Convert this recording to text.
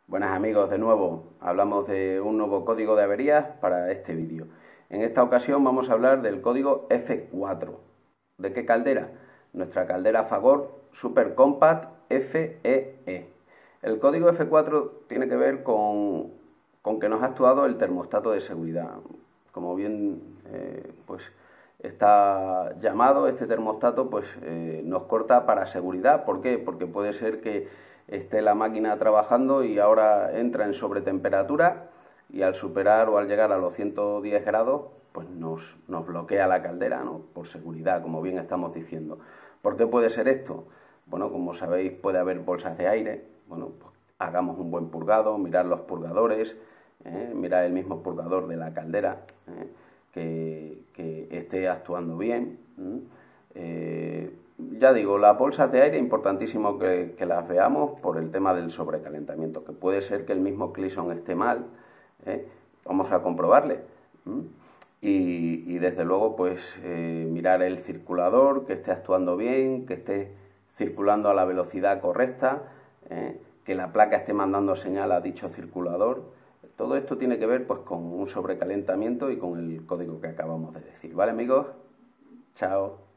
Buenas amigos, de nuevo hablamos de un nuevo código de averías para este vídeo. En esta ocasión vamos a hablar del código F4. ¿De qué caldera? Nuestra caldera Fagor Super Compact FEE. El código F4 tiene que ver con que nos ha actuado el termostato de seguridad. Como bien pues está llamado, este termostato pues nos corta para seguridad. ¿Por qué? Porque puede ser que esté la máquina trabajando y ahora entra en sobretemperatura y al superar o al llegar a los 110 grados pues nos bloquea la caldera, ¿no? Por seguridad, como bien estamos diciendo. ¿Por qué puede ser esto? Bueno, como sabéis, puede haber bolsas de aire. Bueno, pues hagamos un buen purgado, mirar los purgadores, mirar el mismo purgador de la caldera, que esté actuando bien. Ya digo, las bolsas de aire, importantísimo que las veamos por el tema del sobrecalentamiento, que puede ser que el mismo Clison esté mal. Vamos a comprobarle. Y desde luego, pues mirar el circulador, que esté actuando bien, que esté circulando a la velocidad correcta, que la placa esté mandando señal a dicho circulador. Todo esto tiene que ver pues con un sobrecalentamiento y con el código que acabamos de decir. ¿Vale, amigos? Chao.